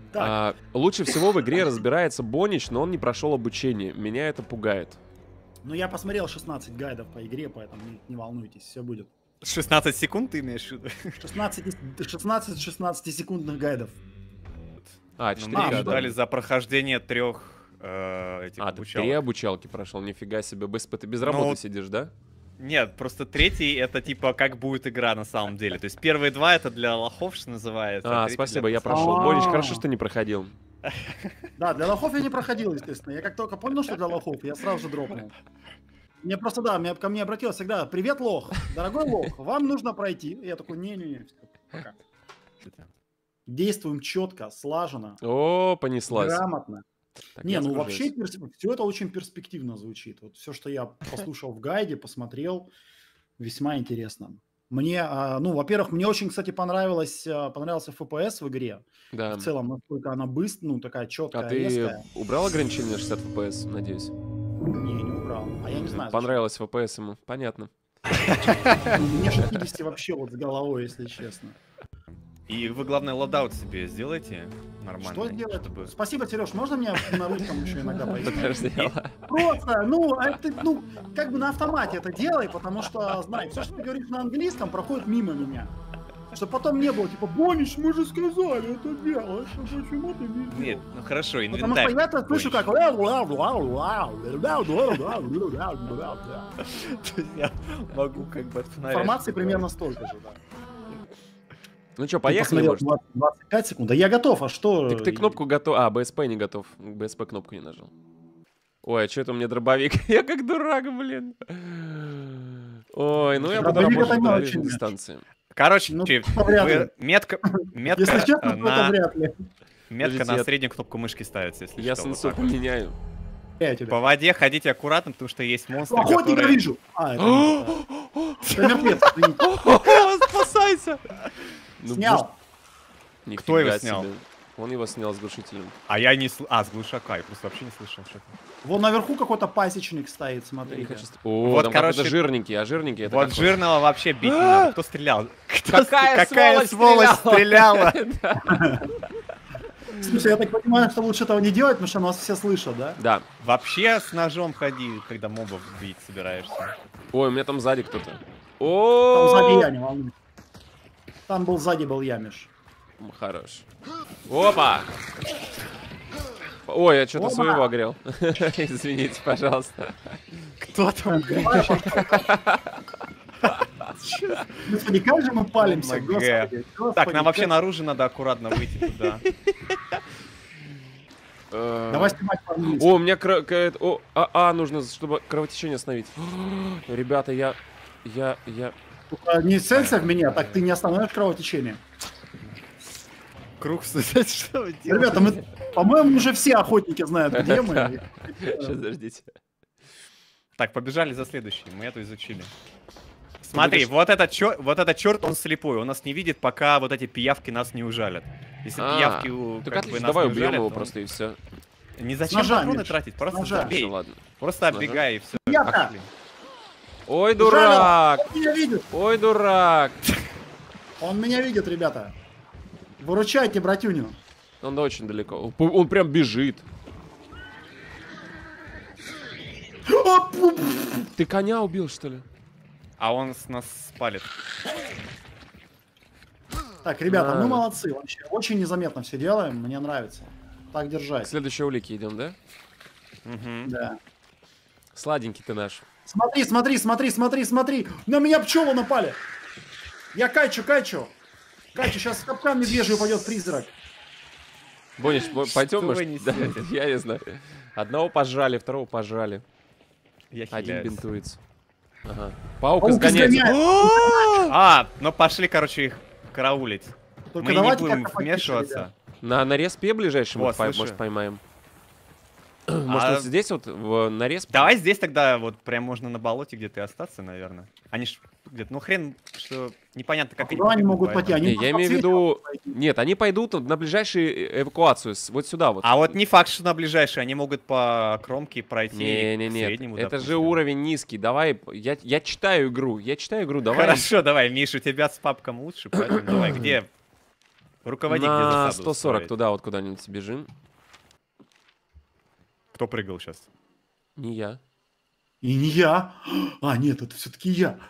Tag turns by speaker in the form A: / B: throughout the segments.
A: Лучше всего в игре разбирается Бонич, но он не прошел обучение. Меня это пугает.
B: Ну, я посмотрел 16 гайдов по игре, поэтому не волнуйтесь, все будет.
C: 16 секунд ты имеешь в виду?
B: 16 секундных гайдов.
C: Ну,
A: 4
C: мы
A: года.
C: ждали за прохождение 3 этих
A: ты 3 обучалки прошел, нифига себе. Ты без работы сидишь, да?
C: Нет, просто 3 это типа как будет игра на самом деле. То есть первые 2 это для лохов, что называется.
A: Спасибо, я прошел. Бонич, хорошо, что не проходил.
B: Да, для лохов я не проходил, естественно. Я как только понял, что для лохов, я сразу же дропнул. Мне просто, ко мне обратилось всегда: привет, лох, дорогой лох, вам нужно пройти. И я такой: не-не-не, пока. Действуем четко, слаженно.
A: О, понеслась.
B: Грамотно. Так, вообще все это очень перспективно звучит. Вот все, что я послушал в гайде, посмотрел, весьма интересно. Мне, во-первых, мне очень, кстати, понравился FPS в игре.
A: Да.
B: В целом, насколько она быстрая, такая четкая,
A: резкая. Ты убрал ограничение на 60 FPS, надеюсь?
B: Не убрал. А я не знаю.
A: Понравилось FPS ему, понятно.
B: Мне 60 вообще вот с головой, если честно.
C: И вы, главное, лодаут себе сделайте нормально.
B: Что делать? Спасибо, Сереж, можно мне на русском еще иногда пойти? Просто, как бы на автомате это делай, потому что, знай, все, что ты говоришь на английском, проходит мимо меня. Чтобы потом не было, типа: Бонич, мы же сказали это делать, почему ты не делаешь?
C: Нет, ну хорошо,
B: инвентарь. Потому что я-то слышу как...
C: Я могу как бы остановить.
B: Информации примерно столько же, да.
A: Ну что, поехали, может?
B: 25 секунд. Да я готов, а что?
A: Так ты кнопку готов... БСП не готов. БСП кнопку не нажал. Ой, а что это у меня дробовик? Я как дурак, блин. Ой, ну я буду работать на ближней дистанции.
C: Короче, метка
B: если честно, то вряд ли.
C: Метка на среднюю кнопку мышки ставится, если
A: я сенсу поменяю.
C: По воде ходите аккуратно, потому что есть монстры,
B: охотника вижу! Это мертвец, извините.
A: Спасайся!
B: Снял.
C: Кто его снял?
A: Он его снял с глушителем.
C: А я не слышал. С глушака. Я просто вообще не слышал что-то.
B: Вон наверху какой-то пасечник стоит, смотри.
A: Вот, там, короче, жирненький, а жирненький это
C: вот жирного вообще бить не надо. Кто стрелял?
A: Какая
C: сволочь стреляла?
B: Слушай, я так понимаю, что лучше этого не делать, потому что нас все слышат, да?
A: Да.
C: Вообще с ножом ходи, когда мобов бить собираешься.
A: Ой, у меня там сзади кто-то.
B: Там сзади я, не волнуйся. Там сзади был Ямиш.
A: Хорош. Опа! Ой, я что-то своего огрел. Извините, пожалуйста.
C: Кто там?
B: Господи, как же мы палимся, господи.
C: Так, нам вообще наружу надо аккуратно выйти туда.
B: Давай снимать по-английски.
A: О, у меня нужно, чтобы кровотечение остановить. Ребята, я...
B: Не целься в меня, так ты не остановишь кровотечение.
C: Круг сузать, что вы делаете?
B: Ребята, мы, по-моему, уже все охотники знают, где мы.
A: Сейчас, подождите.
C: Так, побежали за следующим, мы эту изучили. Смотри, вот этот черт, он слепой, он нас не видит, пока вот эти пиявки нас не ужалят. Если пиявки
A: как бы нас давай убьем его просто и все.
C: Не зачем патроны тратить, просто забей. Просто оббегай и все.
A: Ой, дурак!
B: Он меня видит!
A: Ой, дурак!
B: Он меня видит, ребята. Выручайте, братюню.
A: Он очень далеко. Он прям бежит. Ты коня убил, что ли?
C: А он нас спалит.
B: Так, ребята, мы молодцы. Вообще, очень незаметно все делаем. Мне нравится. Так держать.
A: К следующей улике идем, да?
B: Да.
A: Сладенький ты наш.
B: Смотри, смотри, смотри, смотри, смотри. На меня пчелы напали. Я качу. Качу, сейчас в капкан медвежий упадет призрак.
A: Бонич, пойдем, может? Да, я не знаю. Одного пожали, второго пожали. Один бинтуется. Ага. Паук изгоняется.
C: Ну пошли, короче, их караулить. Мы не будем вмешиваться.
A: На респе ближайшем, может, поймаем. Может, вот здесь вот на респ?
C: Давай здесь тогда вот прям можно на болоте где-то и остаться, наверное. Они ж где-то, ну хрен, что непонятно, как
B: они могут пойти.
A: Я имею в виду... Нет, они пойдут на ближайшую эвакуацию, вот сюда вот.
C: А вот не факт, что на ближайшую, они могут по кромке пройти.
A: Не, это же уровень низкий. Давай, я читаю игру, давай.
C: Хорошо, давай, Миша, у тебя с папком лучше, поэтому давай, где... Руководитель
A: на 140 туда вот куда-нибудь бежим.
C: Кто прыгал сейчас?
A: Не я.
B: И не я. А, нет, это все-таки я.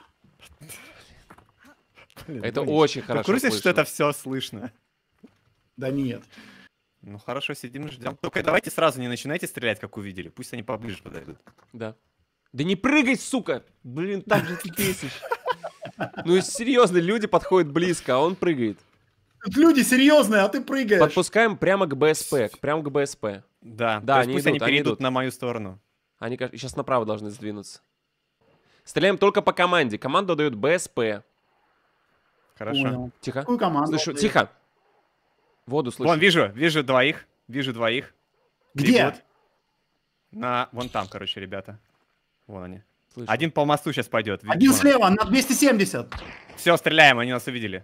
A: Блин, это очень хорошо.
C: Ты в курсе, что это все слышно?
B: Да нет.
C: Ну хорошо, сидим, ждем. Только давайте сразу не начинайте стрелять, как увидели. Пусть они поближе подойдут.
A: Да. Да не прыгай, сука! Блин, так же ты бесишь. Ну серьезно, люди подходят близко, а он прыгает.
B: Тут люди серьезные, а ты прыгаешь.
A: Подпускаем прямо к БСП. Прямо к БСП.
C: Да,
A: да,
C: пусть они перейдут на мою сторону.
A: Они сейчас направо должны сдвинуться. Стреляем только по команде. Команду дают БСП.
C: Хорошо.
B: Понял.
A: Тихо.
B: Какую команду?
A: Слышу, тихо. Воду слышу.
C: Вон, вижу двоих. Вижу двоих.
B: Где?
C: Бегут. Вон там, короче, ребята. Вон они.
A: Слышу.
C: Один по мосту сейчас пойдет.
B: Один слева, на 270.
C: Все, стреляем, они нас увидели.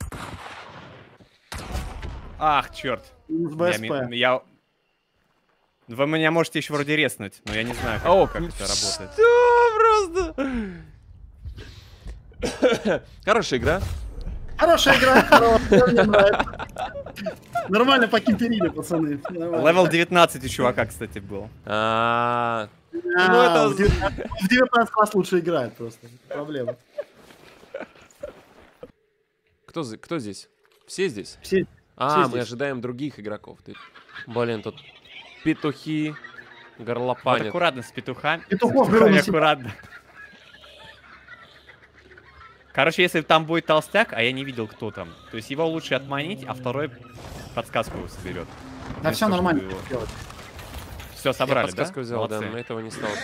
C: Ах, черт.
B: С БСП.
C: Вы меня можете еще вроде резнуть, но я не знаю, как это работает.
A: Что просто? Хорошая игра.
B: Хорошая игра, мне нравится. Нормально покимперили, пацаны.
C: Левел 19 у чувака, кстати, был.
B: Ну, это в 19 раз лучше играет просто. Проблема.
A: Кто здесь? Все здесь?
B: Все.
A: Мы ожидаем других игроков. Блин, тут петухи горлопанят.
C: Вот аккуратно с петухами.
B: Петухов беру на себя.
C: Аккуратно. Короче, если там будет толстяк, а я не видел, кто там, то есть его лучше отманить, а второй подсказку соберет.
B: Да все нормально.
C: Все, собрали,
A: я подсказку взял, да, но этого не стало.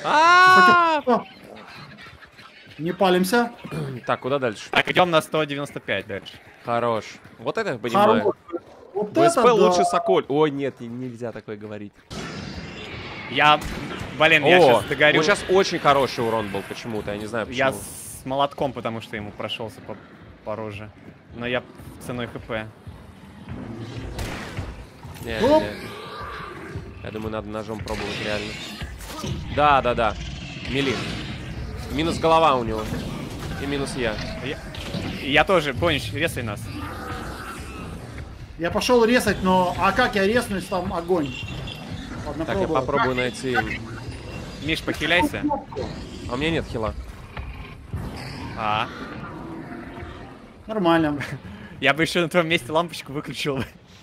B: Не палимся.
A: Так, куда дальше?
C: Так, идем на 195 дальше.
A: Хорош. Вот это я понимаю. БСП лучше Соколь. Ой, нет, нельзя такое говорить.
C: Я сейчас догорю.
A: Вот сейчас очень хороший урон был почему-то, я не знаю почему.
C: Я с молотком, потому что ему прошелся по роже. Но я ценой ХП.
A: Не. Я думаю, надо ножом пробовать реально. Да. Мили. Минус голова у него. И минус я.
C: Я тоже, Бонич, резай нас.
B: Я пошел резать, но... А как я резнусь, там огонь. Ладно,
A: так, я попробую найти...
C: Миш, похиляйся.
A: А у меня нет хила.
B: Нормально.
C: Я бы еще на твоем месте лампочку выключил.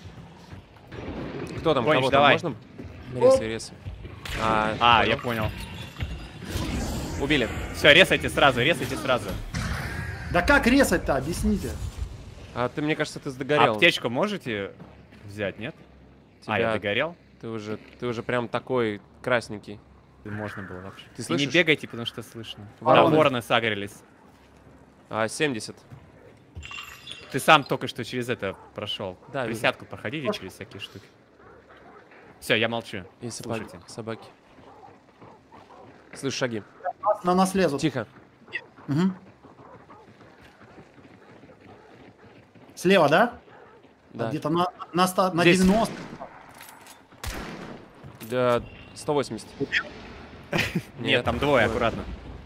A: Кто там?
C: Бонич,
A: кого
C: давай.
A: Там можно? Резай.
C: Я понял.
A: Убили.
C: Все, резайте сразу.
B: Да как резать-то, объясните.
A: Ты, мне кажется, ты догорел.
C: Аптечку можете взять, нет? Я догорел?
A: Ты уже прям такой красненький.
C: Можно было вообще.
A: Ты слышишь?
C: Не бегайте, потому что слышно.
A: Вороны.
C: Вороны сагрились.
A: 70.
C: Ты сам только что через это прошел.
A: Да,
C: присядку проходите через всякие штуки. Все, я молчу.
A: И собаки. Слышу шаги.
B: На нас лезут.
A: Тихо.
B: Угу. Слева, да?
A: Да.
B: Где-то на 90.
A: Да, 180.
C: Нет, там двое, аккуратно.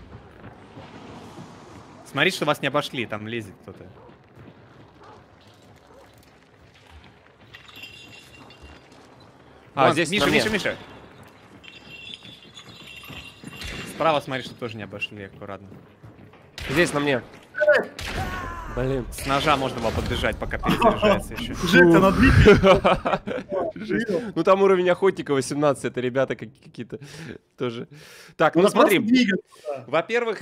C: Смотри, что вас не обошли, там лезет кто-то.
A: Здесь
C: Миша. Справа смотри, что тоже не обошли, аккуратно.
A: Здесь на мне. Блин.
C: С ножа можно было подбежать, пока перезаряжается еще.
B: Жить-то
A: Ну там уровень охотника 18, это ребята какие-то тоже. Так, ну смотри. Во-первых,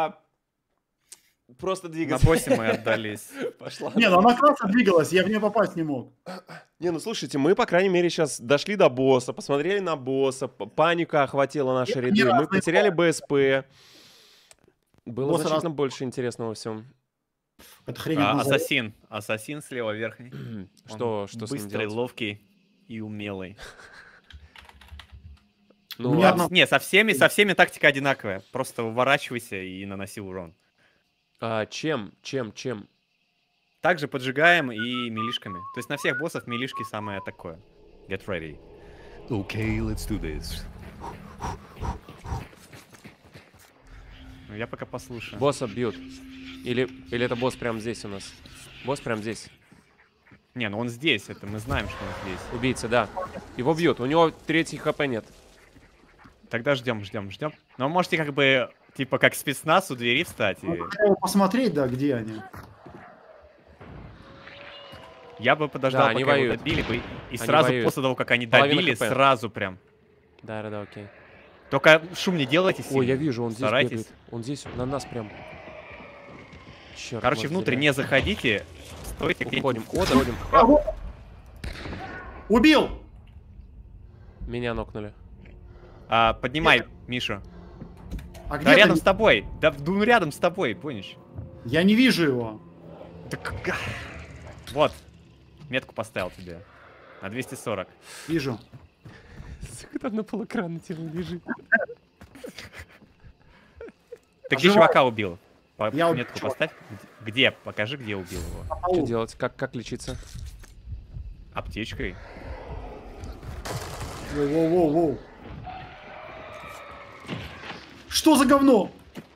A: просто двигаться.
C: На боссе мы отдались.
A: Пошла.
B: Не, ну она классно двигалась, я в нее попасть не мог.
A: Не, ну слушайте, мы, по крайней мере, сейчас дошли до босса, посмотрели на босса, паника охватила наши ряды, мы потеряли БСП. Было значительно больше интересного во всем.
B: Это хрень.
C: Ассасин слева верхний.
A: Что с ним
C: быстрый,
A: делать?
C: ловкий и умелый.
A: Ну,
C: со всеми тактика одинаковая. Просто уворачивайся и наноси урон.
A: Чем?
C: Также поджигаем и милишками. То есть на всех боссов милишки самое такое. Get ready. Okay, let's do this. Я пока послушаю.
A: Босса бьют. Или это босс прямо здесь у нас? Босс прямо здесь.
C: Не, ну он здесь, это мы знаем, что он здесь.
A: Убийца, да. Его бьют, у него 3 хп нет.
C: Тогда ждем. Но можете как бы, типа, как спецназ у двери встать. И...
B: посмотреть, да, где они.
C: Я бы подождал,
A: да,
C: пока его добили бы. И сразу после того, как они добили, сразу прям.
A: Да, окей.
C: Только шум не делайте сильно.
A: Ой, я вижу, он здесь
C: Старайтесь.
A: бегает. Он здесь, на нас прям. Черт,
C: короче, внутрь не заходите. Стойте
A: уходим.
B: Убил!
A: Меня нокнули.
C: Поднимай, Миша.
B: А где
C: да рядом
B: ты?
C: с тобой. Да, ну, рядом с тобой, поняешь?
B: Я не вижу его.
C: Так... Вот. Метку поставил тебе. На 240.
B: Вижу.
A: Там на полэкрана тело лежит.
C: Ты где чувака убил?
B: Я
C: метку поставь. Где? Покажи, где убил его.
A: Что делать? Как лечиться?
C: Аптечкой.
B: Воу. Что за говно?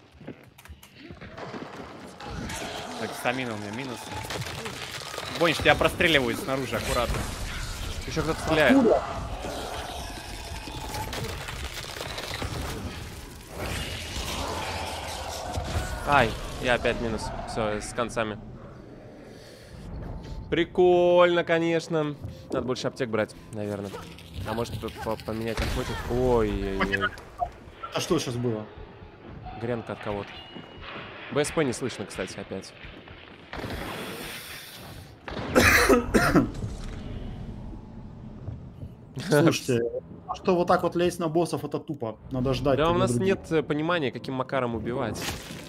C: Так, стамина у меня минус. Бонч, тебя простреливают снаружи, аккуратно.
A: Еще кто-то стреляет.
B: Откуда?
A: Ай, я опять минус. Все, с концами. Прикольно, конечно. Надо больше аптек брать, наверное. А может поменять охотник? Ой-ой-ой.
B: А что сейчас было?
A: Гренка от кого-то. БСП не слышно, кстати, опять.
B: Слушайте, что вот так вот лезть на боссов, это тупо. Надо ждать.
A: Да, у нас
B: других.
A: нет понимания, каким макаром убивать.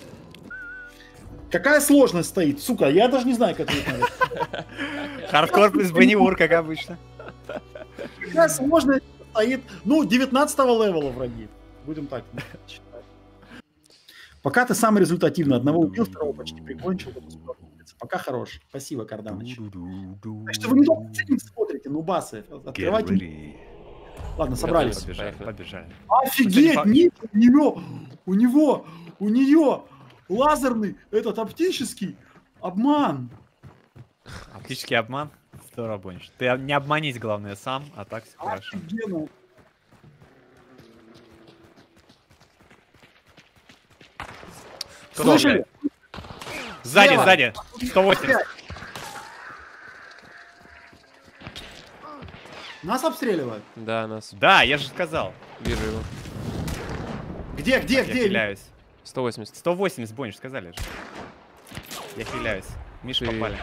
B: Какая сложность стоит, сука, я даже не знаю, как это надо.
C: Хардкор плюс бонивур, как обычно.
B: Какая сложность стоит, ну, 19-го левела враги. Будем так считать. Пока ты самый результативный. Одного убил, второго почти прикончил. Пока хорош. Спасибо, Карданыч. Что вы не только фильм смотрите, нубасы. Открывайте. Ладно, собрались.
C: Побежали.
B: Офигеть, нет, у нее лазерный, этот оптический обман.
C: Оптический обман? Здорово, Бонч. Ты не обманись, главное, сам, а так все хорошо.
B: Офигенно.
C: Слышали? Сзади. 180.
B: Нас обстреливают?
A: Да, нас.
C: Да, я же сказал.
A: Вижу его.
B: Где?
C: Я хиляюсь.
A: 180.
C: 180, Бонч, сказали же. Я хиляюсь. Миша, попали.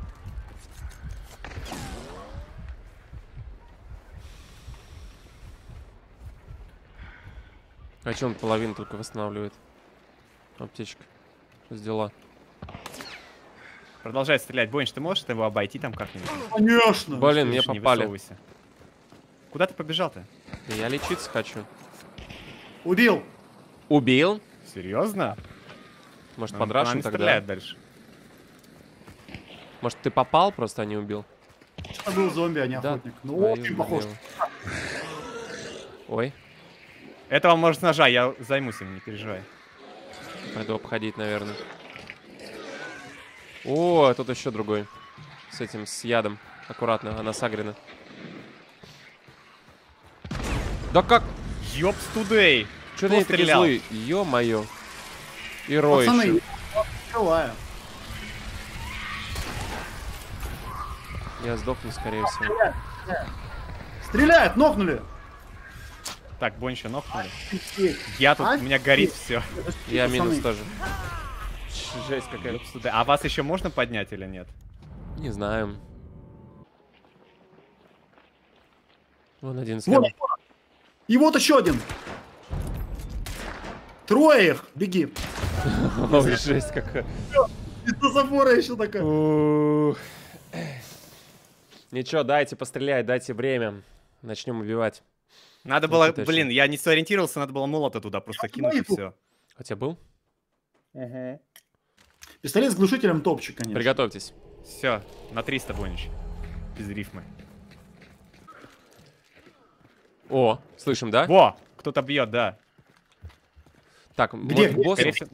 A: А че он половину только восстанавливает? Аптечка. Что сделала?
C: Продолжай стрелять. Бонч, ты можешь его обойти там как-нибудь?
B: Конечно.
A: Блин, мне
C: Не
A: попали.
C: высовывайся. Куда ты побежал-то?
A: Я лечиться хочу.
B: Убил.
A: Убил?
C: Серьезно?
A: Может,
C: Он
A: подрашим
C: не
A: тогда?
C: стреляет дальше.
A: Может, ты попал, просто а не убил?
B: Это был зомби, а не
A: Да.
B: охотник. Ну,
A: Твою
B: очень похож.
A: налево. Ой,
C: Этого может с ножа, я займусь им, не переживай.
A: пойду обходить, наверное. О, тут еще другой. С этим, с ядом. Аккуратно, она сагрена. Да как?
C: Ёпс тудей!
A: Чё ты не такие
C: стрелял?
A: злые? Ё-моё. И Рой
B: Пацаны,
A: еще.
B: открываю.
A: Я сдохну, скорее всего.
B: Стреляют, нокнули.
C: Так, Бонча нокнули.
B: Офигеть.
C: Я тут, у
B: Офигеть.
C: меня горит все.
A: Я
B: Пацаны.
A: минус тоже. Жесть какая.
C: А вас еще можно поднять или нет?
A: Не знаю. Вон один
B: Вот,
A: слева.
B: и вот еще один. Трое их. Беги.
A: Ой, жесть какая.
B: Из-за забора еще такая.
A: Ух. Ничего, дайте пострелять, дайте время. Начнем убивать.
C: Надо было,
A: Это
C: блин, я не сориентировался, надо было молота туда просто кинуть и все.
A: Хотя был?
B: Пистолет с глушителем топчик, конечно.
A: Приготовьтесь.
C: Все, на 300 Бонич. Без рифмы.
A: О, слышим, да?
C: Во! Кто-то бьет, да.
A: Так,
B: Где?
A: может, босс?
C: Скорее всего,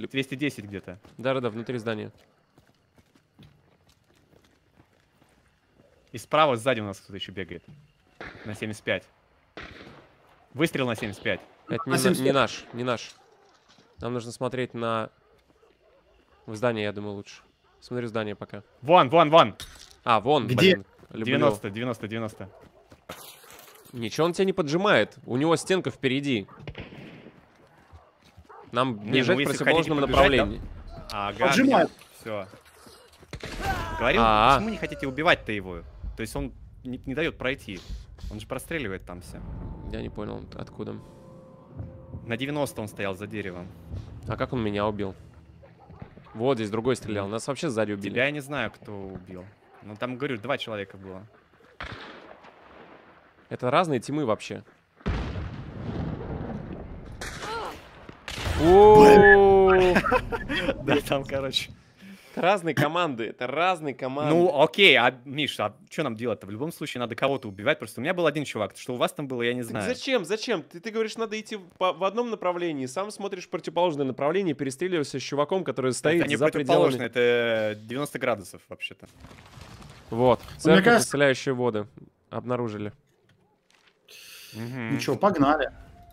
C: 210 где-то.
A: Да-да-да, внутри здания.
C: И справа сзади у нас кто-то еще бегает. На 75. Выстрел на 75.
A: Это не наш, не наш. Нам нужно смотреть на... В здание, я думаю, лучше. Смотри здание пока.
C: Вон.
A: А, вон,
B: где?
A: Блин,
C: 90.
A: Ничего он тебя не поджимает. У него стенка впереди. Нам бежать в противоположном направлении.
C: Ага,
B: поджимает.
C: Все. Говорил, почему не хотите убивать-то его? То есть он не дает пройти. Он же простреливает там все.
A: Я не понял, откуда.
C: На 90 он стоял за деревом.
A: А как он меня убил? Вот здесь другой стрелял. Нас вообще сзади убили.
C: Тебя я не знаю, кто убил. Ну там, говорю, 2 человека было.
A: Это разные тимы вообще. О,
C: Да, там, короче.
A: это разные команды. Это разные команды.
C: Ну, окей, Миш, а что нам делать-то? В любом случае надо кого-то убивать. Просто у меня был один чувак. Что у вас там было, я не знаю.
A: Зачем? Ты говоришь, надо идти в одном направлении, сам смотришь в противоположное направление, перестреливаешься с чуваком, который стоит
C: Это не
A: за пределами.
C: это 90 градусов вообще-то.
A: Вот, церковь, исцеляющие воды. Обнаружили.
B: Ну что, погнали.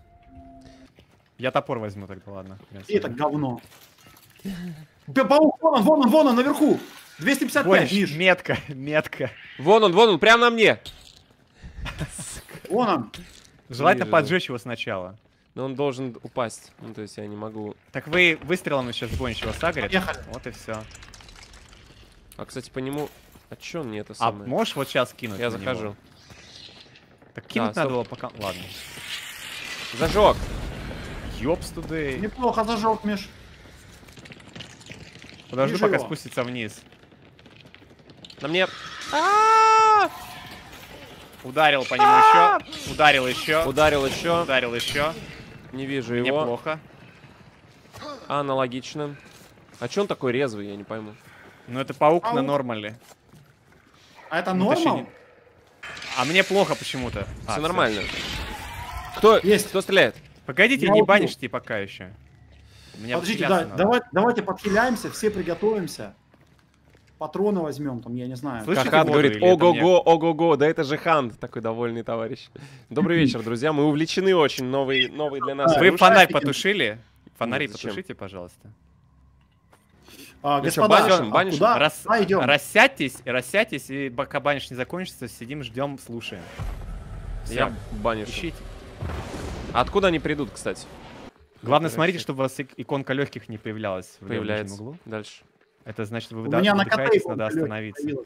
C: Я топор возьму тогда, ладно.
B: И это говно. Паук, вон он, наверху. 255, Миш.
C: Метка.
A: Вон он, прямо на мне.
B: Вон он.
C: Желательно
A: Вижу.
C: поджечь его сначала.
A: Но он должен упасть. Ну, то есть я не могу...
C: Так вы выстрелом сейчас Бонич его сагарит.
B: Поехали.
C: Вот и все.
A: А, кстати, по нему... А чё он мне это
C: А
A: самое?
C: можешь вот сейчас кинуть?
A: Я
C: на него?
A: захожу.
C: Так кинуть
A: Да,
C: надо
A: стоп.
C: было пока... Ладно.
A: Зажег.
C: Ёпс туды.
B: Неплохо зажег, Миш.
C: Подожду,
B: Вижу
C: пока
B: его.
C: спустится вниз.
A: На мне...
C: Ударил по нему еще. Ударил еще.
A: Ударил еще.
C: Ударил еще.
A: Не вижу его.
C: Неплохо.
A: Аналогично. А чё он такой резвый, я не пойму.
C: Ну это паук на
B: Паук.
C: нормале.
B: А это
C: Ну, точнее,
B: нормал?
C: не- А мне плохо почему-то.
A: Все
C: всё.
A: нормально. Кто?
B: Есть.
A: Кто стреляет?
C: Погодите,
B: Я
C: не
B: убил.
C: банишьте пока еще. Мне
B: Подождите,
C: подхиляться надо.
B: давайте подхиляемся, все приготовимся. Патроны возьмем, там, я не знаю.
C: Слышите
A: Кахат
C: воду
A: говорит,
C: или это мне?
A: ого-го, да это же Хант, такой довольный товарищ. Добрый вечер, друзья, мы увлечены очень, новый для нас.
C: Вы
B: Нарушайте
C: фонарь
B: ген-
C: потушили? Фонари
A: Нет, зачем?
C: потушите, пожалуйста.
A: Ну что,
B: Господа,
A: банишь?
B: куда?
C: Рас-
B: идем.
C: Рассядьтесь, и пока баниш не закончится, сидим, ждем, слушаем.
A: Я банишь.
C: Ищите.
A: А откуда они придут, кстати?
C: Главное, смотрите, чтобы у вас иконка легких не появлялась в левом нижнем
A: Появляется.
C: углу.
A: Дальше.
C: Это значит, вы
B: У меня на
C: выдыхаетесь,
B: КТ
C: надо
B: иконка
C: остановиться.
B: лёгких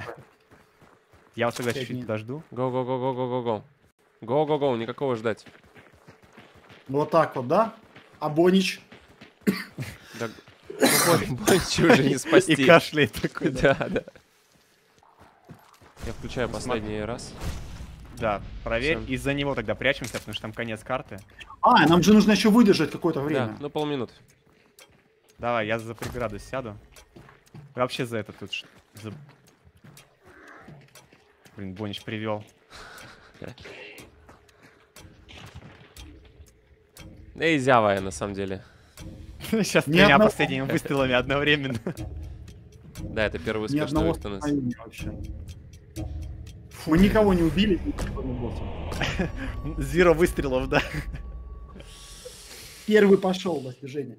C: Я вас тогда
B: 5
C: чуть-чуть
B: дней.
C: подожду.
A: Го-го-го-го-го-го-го. Го-го-го, никакого ждать.
B: Вот так вот, да? А Бонич?
A: Да, Бонича уже не спасти.
C: И кашляет такой.
A: Да. Я включаю последний раз.
C: Да, проверь.
A: Всё.
C: Из-за него тогда прячемся, потому что там конец карты.
B: А, нам же нужно еще выдержать какое-то
A: Да,
B: время.
A: ну полминуты.
C: Давай, я за преграду сяду. Вообще за это тут... Блин, Бонич привел.
A: Эй, зявая, на самом деле.
C: Сейчас
B: Ни
C: тремя
B: одного-
C: последними выстрелами одновременно.
A: Да, это первый
B: Ни
A: успешный
B: одного
A: выход у нас.
B: столкновения вообще. Мы никого не убили. никого не боссом.
C: Зеро выстрелов, да.
B: Первый пошел, достижение.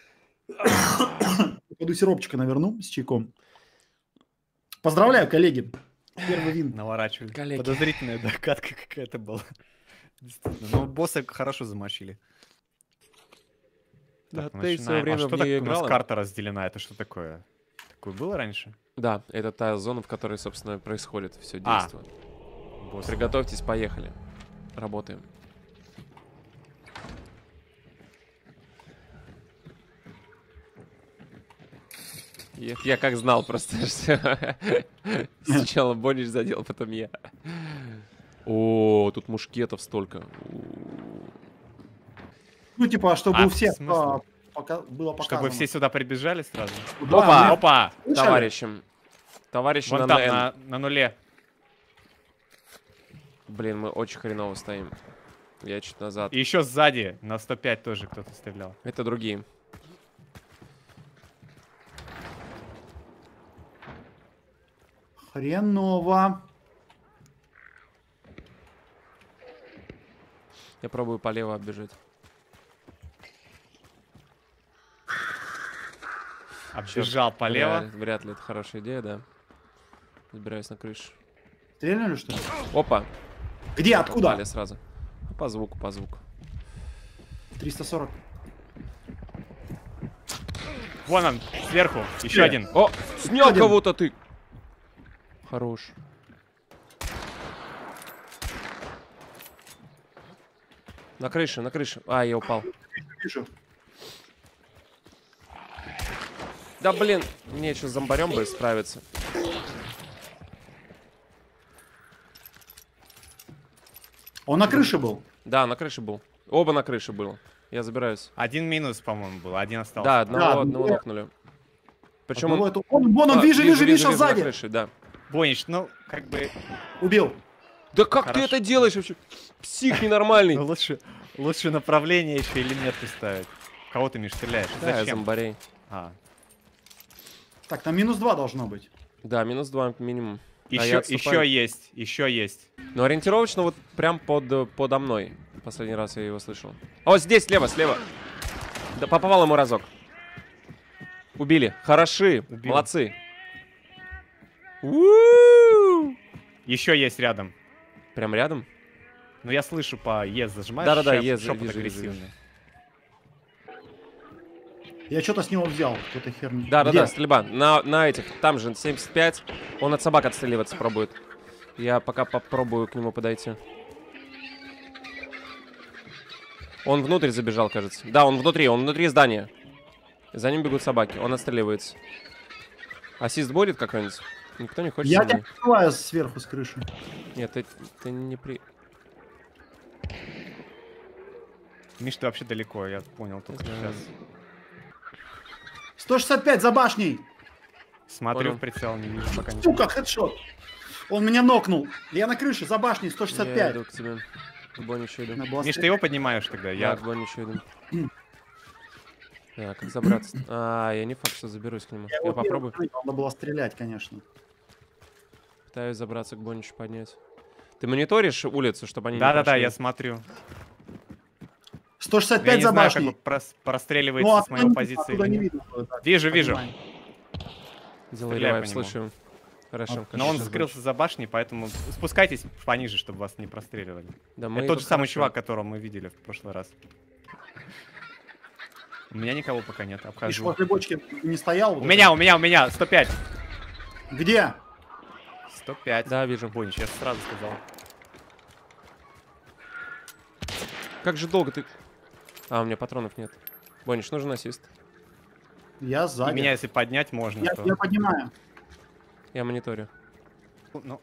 B: Пойду сиропчика наверну с чайком. Поздравляю, коллеги. Первый вин.
C: Наворачивали.
A: Коллеги.
C: Подозрительная докатка какая-то была. Действительно. Ну, босса хорошо замочили.
A: Да,
C: Так,
A: ты в свое
C: начинаем.
A: время
C: А что
A: в
C: так
A: нее
C: у нас
A: играла?
C: карта разделена? Это что такое? Такое было раньше?
A: Да, это та зона, в которой, собственно, происходит все
C: А.
A: действие.
C: Босс.
A: Приготовьтесь, поехали. Работаем. Я как знал просто, что сначала Бонич задел, потом я. О, тут мушкетов столько.
B: Ну, типа, чтобы
C: А,
B: у всех
C: в смысле?
B: было показано.
C: Чтобы все сюда прибежали сразу?
B: Да,
C: Опа,
B: мы-
C: опа!
B: Слышали?
A: Товарищем. Товарищ
C: Вон
A: на
C: там,
A: N.
C: на нуле.
A: Блин, мы очень хреново стоим. Я чуть назад.
C: И еще сзади, на 105 тоже кто-то стрелял.
A: Это другие.
B: Хреново.
A: Я пробую полево оббежать.
C: Оббежал полево.
A: Вряд ли это хорошая идея, да. Забираюсь на крышу.
B: Стрельнули, что ли?
A: Опа.
B: Где? Откуда?
A: Попали сразу. По звуку, по звуку.
B: 340.
C: Вон он, сверху. Еще один.
A: О, снял кого-то ты. Хорош. На крыше, на крыше. А, я упал.
B: Вижу.
A: Да блин, мне еще с зомбарем бы справиться.
B: Он на крыше был?
A: Да, на крыше был. Оба на крыше было. Я забираюсь.
C: Один минус, по-моему, был. Один остался.
A: Да, одного нокнули. Причем
B: он... Вон он, вижу, сзади.
A: На крыше, да.
C: Бонич, ну, как бы...
B: Убил.
A: Да как ты это делаешь вообще? Псих ненормальный.
C: Лучше направление еще элементы ставить. Кого ты, Миш, стреляешь?
A: Да,
C: Зачем?
A: зомбарей.
B: Так, там -2 должно быть.
A: Да, -2 минимум.
C: Еще есть.
A: Ну, ориентировочно вот прям подо мной. Последний раз я его слышал. О, здесь, слева. Да, попал ему разок. Убили. Хороши.
C: Убил.
A: Молодцы.
C: Еще есть рядом.
A: Прям рядом?
C: Ну, я слышу по ЕС зажимаешь.
A: Да-да-да, ЕС,
C: шепот
A: вижу.
C: агрессивный.
B: Я что-то с него взял, какую-то херню.
A: Да, стрельба. На этих. Там же 75. Он от собак отстреливаться пробует. Я пока попробую к нему подойти. Он внутрь забежал, кажется. Да, он внутри здания. За ним бегут собаки. Он отстреливается. Ассист будет какой-нибудь? Никто не хочет.
B: Я тебя открываю сверху, с крыши.
A: Нет, ты не при...
C: Миш, ты вообще далеко, я понял только сейчас.
B: 165 за башней.
C: Смотрю в прицел, не вижу пока
B: ничего. Сука, хедшот. Он меня нокнул. Я на крыше, за башней, 165.
A: Я иду к тебе. К Боничу иду.
C: Миш, ты его поднимаешь тогда?
A: Я к Боничу иду. Так, как забраться? Я не факт, что заберусь к нему. Я попробую.
B: Надо было стрелять, конечно.
A: Пытаюсь забраться к Боничу, поднять. Ты мониторишь улицу, чтобы они не
C: Да,
A: прошли?
C: я смотрю.
B: 165 за башней.
C: Я не знаю, как простреливается с моей позиции. Вижу.
A: Делай, слушаю. Хорошо.
C: Но он скрылся за башней, поэтому спускайтесь пониже, чтобы вас не простреливали.
A: Да,
C: это тот же самый чувак, которого мы видели в прошлый раз. У меня никого пока нет, обхожу.
B: Возле бочки не стоял?
C: У меня, 105.
B: Где?
C: 105.
A: Да, вижу.
C: Бонич, я сразу сказал.
A: Как же долго ты... у меня патронов нет. Бонич, нужен ассист.
B: Я сзади.
C: И меня если поднять можно,
B: я поднимаю.
A: Я мониторю.
C: Ну.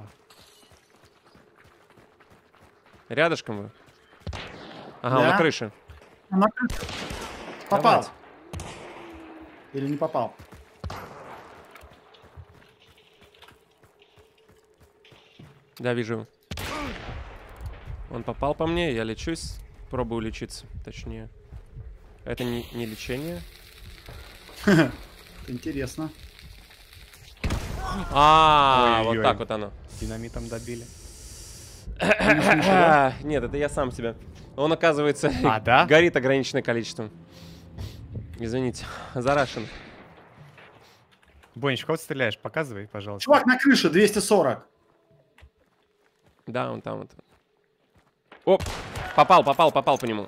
A: Рядышком вы? Ага,
B: да.
A: он на крыше.
B: На крыше. Попал. Давайте. Или не попал?
A: Да, вижу. Он попал по мне, я лечусь. Пробую лечиться, точнее. Это не лечение.
B: Интересно.
A: Вот так вот оно.
C: Динамитом добили.
A: Нет, это я сам себя. Он, оказывается,
C: да?
A: горит ограниченное количество. Извините, зарашен.
C: Бонич, кого ты стреляешь? Показывай, пожалуйста.
B: Чувак на крыше, 240.
A: Да, он там вот. Оп! Попал по нему.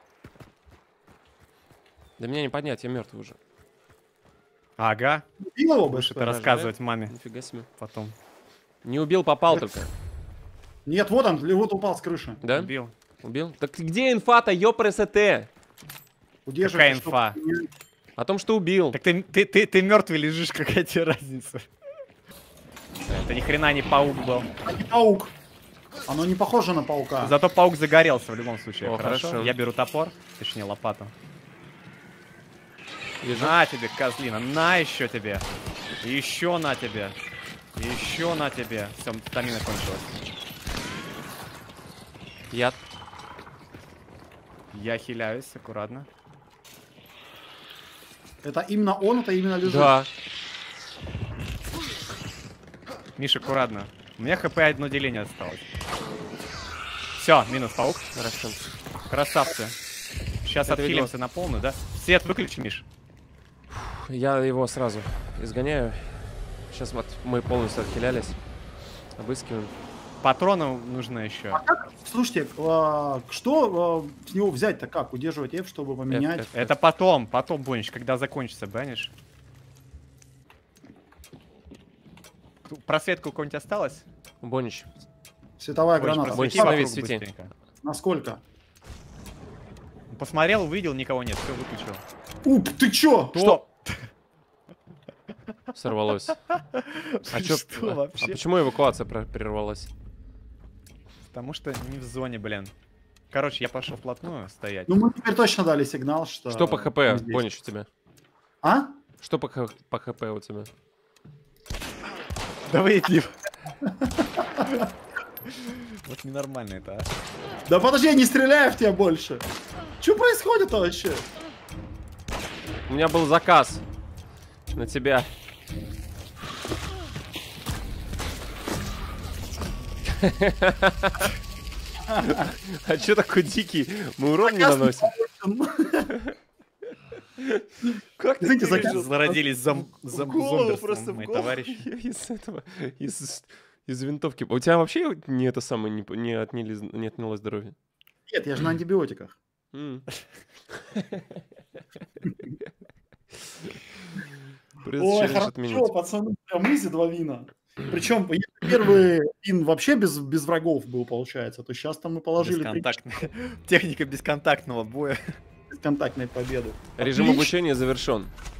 A: Да меня не поднять, я мертвый уже.
C: Ага.
B: Убил его
C: больше это рассказывать маме.
A: Нифига себе.
C: Потом.
A: Не убил, попал только.
B: Нет, вот он, вот упал с крыши.
A: Да?
C: Убил.
A: Так где инфа-то, ёпрст?
C: Какая инфа?
A: О том, что убил.
C: Так ты мертвый лежишь, какая тебе разница? Это ни хрена не паук был.
B: А не паук. Оно не похоже на паука.
C: Зато паук загорелся в любом случае.
A: О, хорошо.
C: Я беру топор, точнее лопату. На тебе, козлина, на еще тебе. Еще на тебе. Еще на тебе. Все, стамина кончилась. Я хиляюсь, аккуратно.
B: Это именно он, это именно лежит?
A: Да.
C: Миша, аккуратно. У меня хп одно деление осталось. Все, минус паук.
A: Хорошо.
C: Красавцы. Сейчас отхилимся на полную, да? Свет выключи, Миш.
A: Я его сразу изгоняю. Сейчас вот мы полностью отхилялись. Обыскиваем.
C: Патронов нужно еще.
B: А как, слушайте, что с него взять-то как? Удерживать F, чтобы поменять?
A: F.
C: Это потом, Бонич, когда закончится, банишь. Просветка у кого-нибудь осталась?
A: Бонич.
B: Световая граната.
A: Бонич, становись, свети.
B: Насколько?
C: Посмотрел, увидел, никого нет, все выключил.
B: Уп, ты чё?
C: Что?
A: Сорвалось. А чё,
C: вообще?
A: А почему эвакуация прервалась?
C: Потому что не в зоне, блин. Короче, я пошел вплотную стоять.
B: Ну мы теперь точно дали сигнал, что...
A: Что по ХП, Бонич, у тебя?
B: А?
A: Что по ХП у тебя?
C: Давай, Эдив. Вот ненормально это, а?
B: Да подожди, я не стреляю в тебя больше. Что происходит-то вообще?
A: У меня был заказ на тебя. А чё такой дикий? Мы урон не наносим. Как ты
C: зародились
A: голову просто в
C: мои
A: голову
C: товарищи.
A: из этого, из винтовки. У тебя вообще не это самое, не отняло здоровье?
B: Нет, я же на антибиотиках. Ой, хорошо, пацаны, прям изи 2 вина. Причем первый вин вообще без врагов был, получается. То сейчас там мы положили...
C: Техника бесконтактного боя.
B: Бесконтактной победы.
A: Режим обучения завершен.